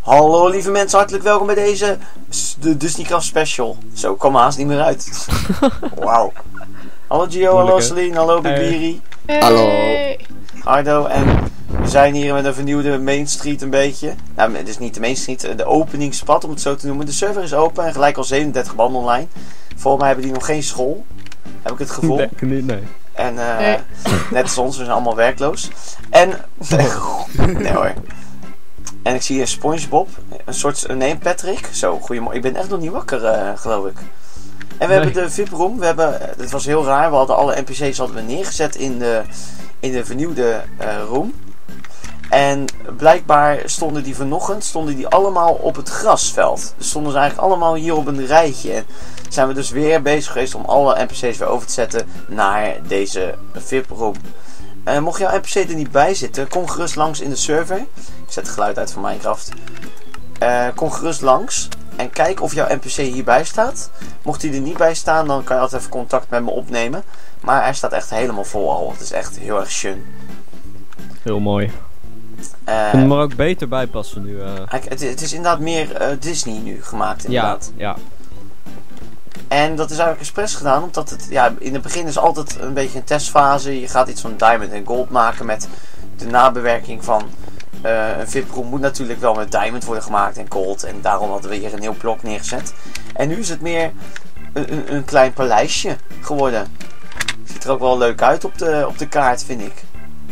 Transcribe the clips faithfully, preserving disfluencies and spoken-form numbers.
Hallo lieve mensen, hartelijk welkom bij deze de Disneycraft special. Zo, kom haast niet meer uit. Wauw. Hallo Gio, hallo Celine, hallo Bibiri. Hey. Hallo. Hardo, en we zijn hier met een vernieuwde Main Street een beetje. Nou, het is niet de Main Street, de openingspad om het zo te noemen. De server is open en gelijk al zevenendertig man online. Volgens mij hebben die nog geen school. Heb ik het gevoel. Nee, niet, nee. En uh, Nee. net als ons, we zijn allemaal werkloos. En, nee hoor. En ik zie een SpongeBob, een soort, nee Patrick. Zo, goeiemorgen. Ik ben echt nog niet wakker, uh, geloof ik. En we Nee. hebben de V I P room. We hebben, het was heel raar, we hadden alle N P C's hadden we neergezet in de, in de vernieuwde uh, room. En blijkbaar stonden die vanochtend stonden die allemaal op het grasveld. Dus stonden ze eigenlijk allemaal hier op een rijtje. En zijn we dus weer bezig geweest om alle N P C's weer over te zetten naar deze V I P room. Uh, mocht jouw N P C er niet bij zitten, kom gerust langs in de server. Ik zet het geluid uit van Minecraft. Uh, kom gerust langs en kijk of jouw N P C hierbij staat. Mocht hij er niet bij staan, dan kan je altijd even contact met me opnemen. Maar hij staat echt helemaal vol al. Het is echt heel erg schön. Heel mooi. Uh, Ik kan er ook beter bij passen nu. Uh... het, het is inderdaad meer uh, Disney nu gemaakt, inderdaad. Ja, ja. En dat is eigenlijk expres gedaan, omdat het, ja, in het begin is altijd een beetje een testfase. Je gaat iets van Diamond en Gold maken met de nabewerking van uh, een V I P-room moet natuurlijk wel met Diamond worden gemaakt en Gold. En daarom hadden we hier een heel blok neergezet. En nu is het meer een, een, een klein paleisje geworden. Ziet er ook wel leuk uit op de, op de kaart, vind ik.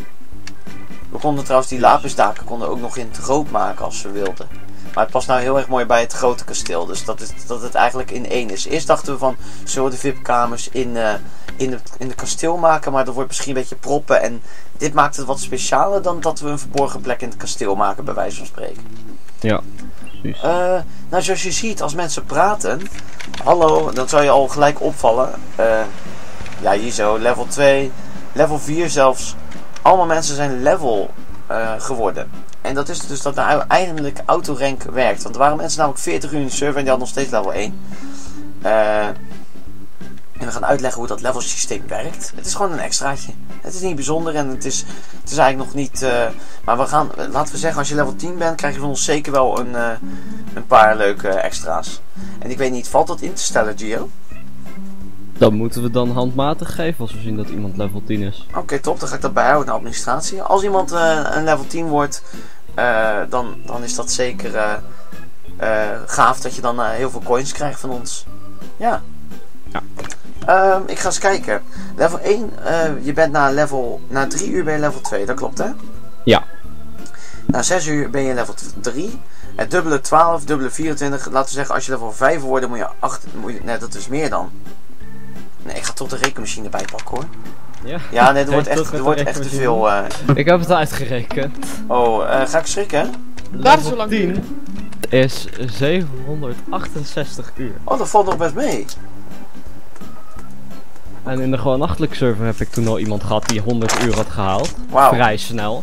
We konden trouwens die lapisdaken konden ook nog in het rood maken als we wilden. Maar het past nou heel erg mooi bij het grote kasteel. Dus dat, is, dat het eigenlijk in één is. Eerst dachten we van, zullen we de V I P-kamers in, uh, in, de, in de kasteel maken. Maar dat wordt misschien een beetje proppen. En dit maakt het wat specialer dan dat we een verborgen plek in het kasteel maken, bij wijze van spreken. Ja, precies. Uh, nou, zoals je ziet, als mensen praten. Hallo, dan zou je al gelijk opvallen. Uh, ja, hier zo, level twee, level vier zelfs. Allemaal mensen zijn level uh, geworden. En dat is dus dat nou eindelijk autorank werkt. Want er waren mensen namelijk veertig uur in de server en die hadden nog steeds level één. Uh, en we gaan uitleggen hoe dat level systeem werkt. Het is gewoon een extraatje. Het is niet bijzonder en het is, het is eigenlijk nog niet... Uh, maar we gaan, laten we zeggen, als je level tien bent, krijg je van ons zeker wel een, uh, een paar leuke extra's. En ik weet niet, valt dat in te stellen, Gio? Dat moeten we dan handmatig geven als we zien dat iemand level tien is. Oké, okay, top. Dan ga ik dat bijhouden naar administratie. Als iemand uh, een level tien wordt, uh, dan, dan is dat zeker uh, uh, gaaf dat je dan uh, heel veel coins krijgt van ons. Ja. Ja. Um, ik ga eens kijken. Level één, uh, je bent na level, na drie uur ben je level twee, dat klopt hè? Ja. Na zes uur ben je level drie. Het dubbele twaalf, dubbele vierentwintig. Laten we zeggen, als je level vijf wordt, dan moet je acht. Moet je, nee, dat is meer dan. Nee, ik ga toch de rekenmachine erbij pakken hoor. Ja, ja nee, er wordt echt, er wordt echt te veel. Uh... Ik heb het uitgerekend. Oh, uh, ga ik schrikken? Laat het zo lang duren. Is zevenhonderdachtenzestig uur. Oh, dat valt nog best mee. En in de gewoon nachtelijke server heb ik toen al iemand gehad die honderd uur had gehaald. Wauw. Vrij snel.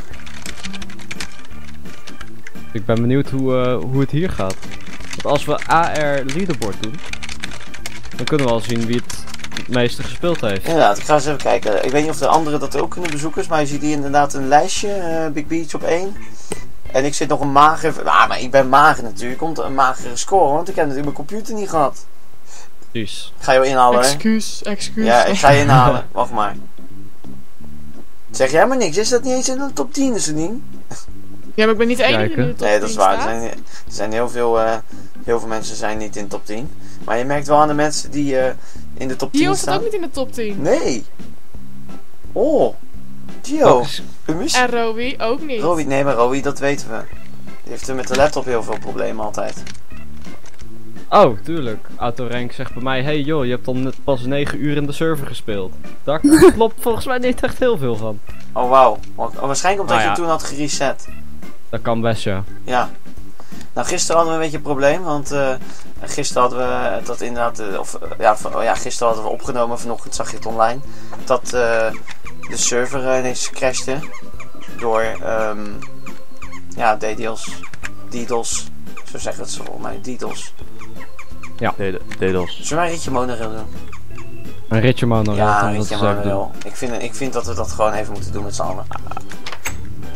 Ik ben benieuwd hoe, uh, hoe het hier gaat. Want als we A R leaderboard doen, dan kunnen we al zien wie het het meeste gespeeld heeft. Inderdaad, ik ga eens even kijken. Ik weet niet of de anderen dat ook kunnen bezoeken, maar je ziet hier inderdaad een lijstje. Uh, Big Beach op één. En ik zit nog een mager... Ah, maar ik ben mager natuurlijk. Komt een magere score, want ik heb natuurlijk mijn computer niet gehad. Precies. Ik ga je inhalen, hè? Excuus, excuus. Ja, ik ga je inhalen. Wacht maar. Zeg jij maar niks. Is dat niet eens in de top tien, Celine? Ja, maar ik ben niet de enige die Kijken. in de top Nee, dat is tien waar. Er staat. zijn, er zijn heel veel, uh, heel veel mensen zijn niet in de top tien. Maar je merkt wel aan de mensen die uh, in de top tien Gio staan. staat ook niet in de top tien. Nee. Oh. Gio. een mis- En Rowie ook niet. Rowie, nee, maar Rowie, dat weten we. Die heeft er met de laptop heel veel problemen altijd. Oh, tuurlijk. Autorank zegt bij mij, hey joh, je hebt al net pas negen uur in de server gespeeld. Daar klopt volgens mij niet echt heel veel van. Oh, wauw. Want- oh, waarschijnlijk omdat Nou ja. je toen had gereset. Dat kan best, ja. Ja. Nou, gisteren hadden we een beetje een probleem, want uh, gisteren hadden we dat inderdaad, uh, of uh, ja, v- oh ja, gisteren hadden we opgenomen, vanochtend zag je het online, dat uh, de server uh, ineens crashte door, um, ja, DDoS, DDoS, zo zeggen het ze volgens mij, DDoS. Ja. DDoS. Zullen wij een ritje monorail doen? Een ritje monorail. Ja, dan een dat ritje ze ook doen. monorail. Ik vind, ik vind dat we dat gewoon even moeten doen met z'n allen.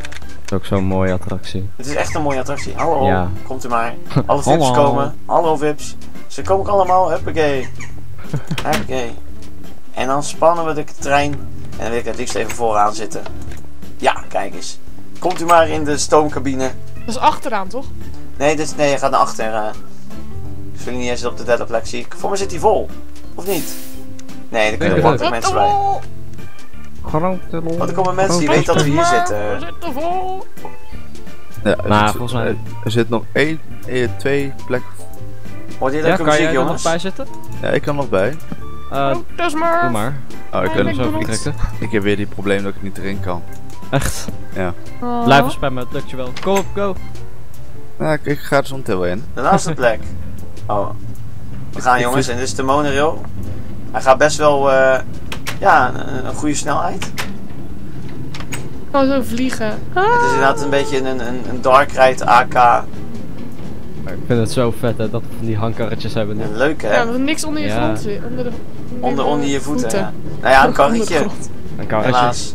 is ook zo'n mooie attractie. Het is echt een mooie attractie. Hallo, Ja. komt u maar. Alle vips Hallo. komen. Hallo vips. Ze komen ook allemaal. Huppakee. Huppakee. En dan spannen we de trein. En dan wil ik het liefst even vooraan zitten. Ja, kijk eens. Komt u maar in de stoomcabine. Dat is achteraan, toch? Nee, dit, nee, je gaat naar achter. Uh, Zullen niet eens op de derde plek, zie ik. Voor me zit hij vol. Of niet? Nee, er kunnen Nee, makkelijk Wat mensen de bij. vol! Grote lol. Want er komen mensen die Grote- weten dat we hier We zitten. zitten vol! Ja, er, Maar zit, volgens mij- er, er zit nog één, eh, twee plekken. Hoort je Ja, leuke kan jij muziek, er nog jongens? bij zitten? Ja, ik kan nog bij. Uh, Oh, dat is maar. doe maar. Oh, ik, Ja, kan, ik Zo doe vertrekken. ik heb weer die probleem dat ik niet erin kan. Echt. Ja. Oh. Blijven spammen, het lukt je wel. Kom op, go. Nou, ik, ik ga er zo meteen wel in. De laatste plek. Oh. We gaan jongens, en dit is de monorail. Hij gaat best wel, eh ja, een, een goede snelheid. Ik kan zo vliegen. Ah. Het is inderdaad een beetje een, een, een dark ride A K. Maar ik vind het zo vet hè, dat we van die hangkarretjes hebben nu. Een leuke hè? Ja, dat er niks onder je Ja. grond zit. Onder, de, Onder, de onder je voeten. voeten. Ja. Nou ja, een Onder de karretje. grond. Een karretje. Helaas.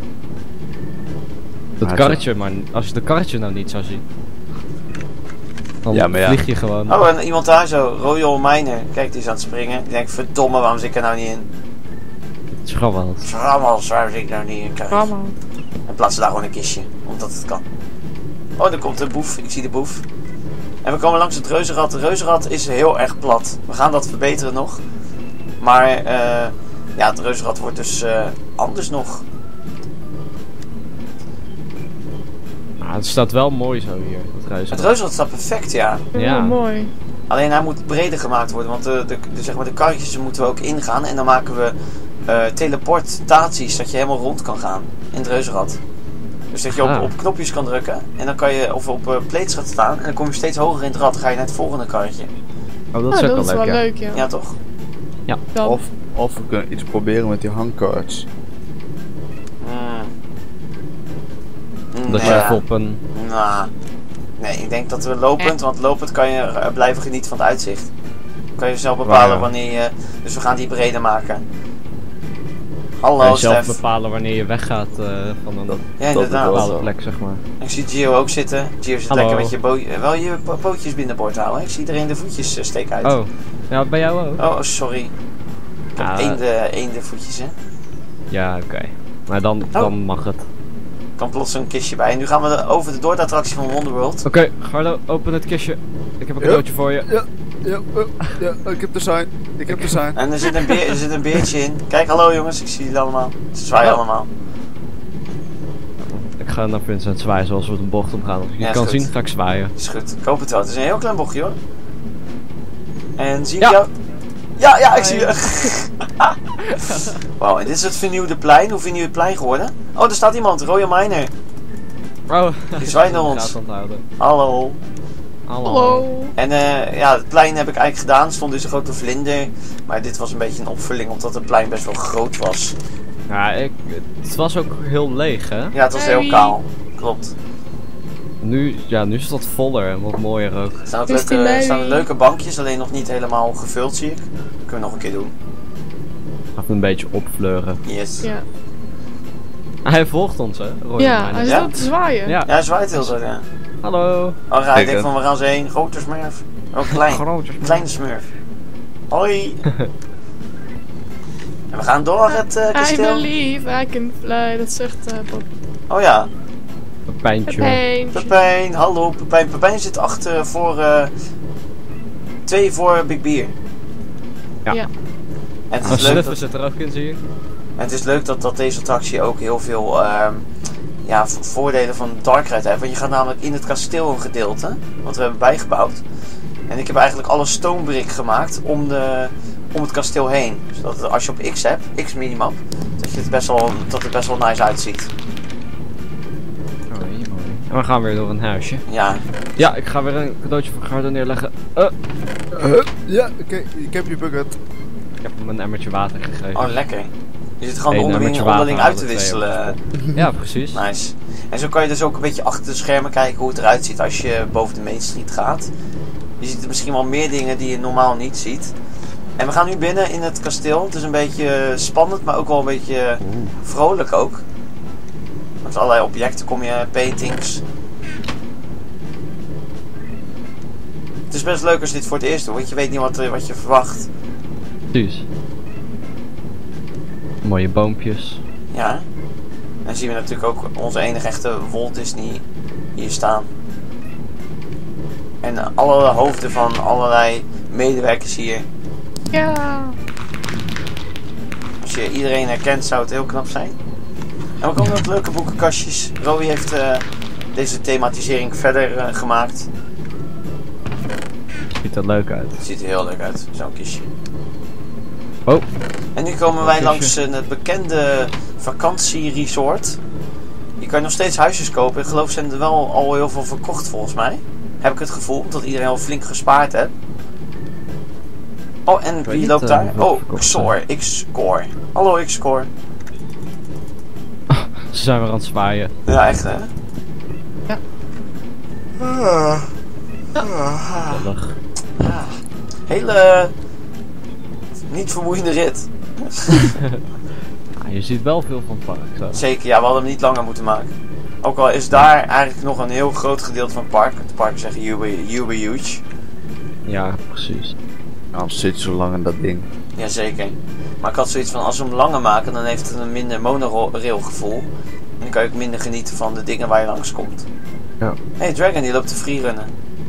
Dat Maar karretje, maar als je de karretje nou niet zou zien. Dan Ja, maar ja. vlieg je gewoon. Oh, en iemand daar zo, Royal Miner. Kijk, die is aan het springen. Ik denk, verdomme, waarom zit ik er nou niet in? Het is grappig. Vrammels, waarom zit ik nou niet in? Kijk. Mama. En plaatsen daar gewoon een kistje, omdat het kan. Oh, daar komt de boef. Ik zie de boef. En we komen langs het reuzenrad. Het reuzenrad is heel erg plat. We gaan dat verbeteren nog. Maar eh ja, het reuzenrad wordt dus eh, anders nog. Ah, het staat wel mooi zo hier, dat reuzenrad. Het reuzenrad staat perfect, ja. Ja. Ja. Mooi. Alleen hij moet breder gemaakt worden. Want de, de, de, zeg maar de karretjes moeten we ook ingaan. En dan maken we eh, teleportaties, dat je helemaal rond kan gaan in het reuzenrad. Dus dat je op, Ah. op knopjes kan drukken. En dan kan je of op uh, plates gaat staan. En dan kom je steeds hoger in het rad. Ga je naar het volgende karretje. Oh, dat Ja, is ook dat is wel wel leuk, ja. leuk, ja. Ja, toch? Dan. Of, of we kunnen iets proberen met die hangcards. Hmm. Dat je Nee. even op een... Nou, nee, ik denk dat we lopend, want lopend kan je uh, blijven genieten van het uitzicht. Kan je zelf bepalen Waar, ja. wanneer je... Dus we gaan die breder maken. Kan Hallo je zelf Stef. bepalen wanneer je weggaat uh, van een Dat- Ja, bepaalde inderdaad. zo. plek, zeg maar. Ik zie Gio ook zitten. Gio zit Hallo. lekker met je bo wel je po- pootjes binnenboord houden. Ik zie iedereen de voetjes uh, steken uit. Oh, ja, bij jou ook? Oh, sorry. Ik heb Ja, eenden, eenden voetjes, hè. Ja, oké. Maar dan, Oh. dan mag het. Er kan plots een kistje bij. En nu gaan we de- over de door de attractie van Wonderworld. Oké, Gardo, open het kistje. Ik heb een Ja. cadeautje voor je. Ja, ja, ja, ja, ik heb de sign. Ik heb de sign. En er zit, een beer, er zit een beertje in. Kijk, hallo jongens, ik zie jullie allemaal. Ze zwaaien Oh. allemaal. Ik ga naar Vincent zwaaien zoals we de bocht omgaan. Als je Ja, het is kan goed. zien, ga ik zwaaien. Is goed, ik hoop het wel. Het is een heel klein bochtje hoor. En zie ik Ja. jou? Ja, ja, ik Ah, zie ja. je. Wauw, en dit is het vernieuwde plein. Hoe vernieuwd plein geworden? Oh, er staat iemand, Royal Miner. Oh, Die zwaait naar ik ga ons. het onthouden. Hallo. Hallo. Hallo. En eh, ja, het plein heb ik eigenlijk gedaan. Er stond dus een grote vlinder. Maar dit was een beetje een opvulling, omdat het plein best wel groot was. Ja, ik, het was ook heel leeg, hè? Ja, het was Hey. heel kaal. Klopt. Nu, ja, nu is dat voller en wat mooier ook. Er staan, ook Dus die leuke, er lady. staan leuke bankjes, alleen nog niet helemaal gevuld zie ik. Dat kunnen we nog een keer doen. Even een beetje opfleuren. Yes. Ja, Hij volgt ons, hè? Roy ja Miner. hij zit Ja? ook te zwaaien. Ja. Ja, hij zwaait heel zo, ja. Hallo. Oh, ja, ik Kijk, denk hè. van we gaan ze heen. Grote smurf. Oh, klein. Grootjes. Kleine smurf. Hoi. En we gaan door het eh, I kasteel. believe I can fly. Dat zegt uh, Bob. Oh ja. Een pijntje. Pepijn. Pepijn, hallo Pepijn. Pepijn zit achter voor... eh twee voor Big Beer. Ja. Ja. En het Oh, is leuk Snuffer dat, zit er ook in, zie je. en het is leuk dat, dat deze attractie ook heel veel ehm, ja, vo- voordelen van Dark Ride heeft. Want je gaat namelijk in het kasteel een gedeelte, wat we hebben bijgebouwd. En ik heb eigenlijk alle stoombrik gemaakt om, de, om het kasteel heen. Zodat als je op X hebt, X minimap, dat, je het best wel, dat het best wel nice uitziet. Mooi, mooi. En we gaan weer door een huisje. Ja, Ja, ik ga weer een cadeautje voor Gardo neerleggen. Uh, Uh, ja, oké, ik heb je bucket. ik heb hem een emmertje water gegeven. oh lekker. Je zit gewoon Eén onderling, emmertje water onderling uit te halen, twee wisselen. Ja, precies. Nice. En zo kan je dus ook een beetje achter de schermen kijken hoe het eruit ziet als je boven de Main Street gaat. Je ziet misschien wel meer dingen die je normaal niet ziet. En we gaan nu binnen in het kasteel. Het is een beetje spannend, maar ook wel een beetje vrolijk ook. Want allerlei objecten kom je, paintings. Het is best leuk als je dit voor het eerst doet, want je weet niet wat, wat je verwacht. Precies. Mooie boompjes. Ja. En dan zien we natuurlijk ook onze enige echte Walt Disney hier staan. En alle hoofden van allerlei medewerkers hier. Ja. Als je iedereen herkent zou het heel knap zijn. En we komen ook leuke boekenkastjes. Rowie heeft uh, deze thematisering verder uh, gemaakt. Ziet er leuk uit. Het ziet er heel leuk uit, zo'n kistje. Oh. En nu komen wij Kistje. langs uh, het bekende vakantieresort. Hier kan je nog steeds huisjes kopen. Ik geloof zijn er wel al heel veel verkocht volgens mij. Heb ik het gevoel dat iedereen al flink gespaard heeft. Oh, en weet wie niet, loopt uh, daar? hoeveel Oh, verkocht Xor. X-Score. Hallo X-Score. Ze zijn weer aan het zwaaien. Ja, echt hè? Ja. Ah. Gezellig. Ah. Hele niet vermoeiende rit. Ah, je ziet wel veel van het park. Zo. Zeker, ja, we hadden hem niet langer moeten maken. Ook al is daar eigenlijk nog een heel groot gedeelte van het park. Het park is echt super huge. Ja, precies. Waarom zit zo lang in dat ding? Jazeker. Maar ik had zoiets van, als we hem langer maken, dan heeft het een minder monorail gevoel. En dan kan je ook minder genieten van de dingen waar je langs komt. Ja. Hé, hey, Dragon, die loopt te freerunnen.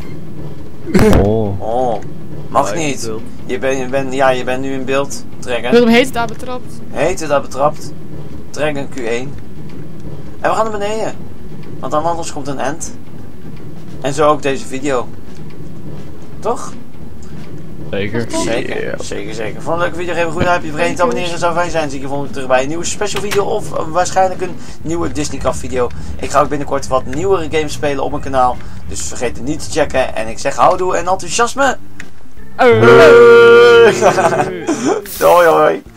Oh. Oh, mag Ja, niet. ik bedoel. Je bent, je bent, ja, je bent nu in beeld, Dragon. Willem heet daar betrapt. Heet het daar betrapt. Dragon Q één. En we gaan naar beneden. Want dan anders komt een end. En zo ook deze video. Toch? Zeker. Zeker, Yeah. zeker, zeker. Vond een leuke video, geef een goede duimpje. Vergeet niet te abonneren, zou fijn zijn. Zie ik je volgende keer terug bij een nieuwe special video of uh, waarschijnlijk een nieuwe Disneycraft video. Ik ga ook binnenkort wat nieuwere games spelen op mijn kanaal. Dus vergeet het niet te checken. En ik zeg houdoe en enthousiasme. Hoi hoi.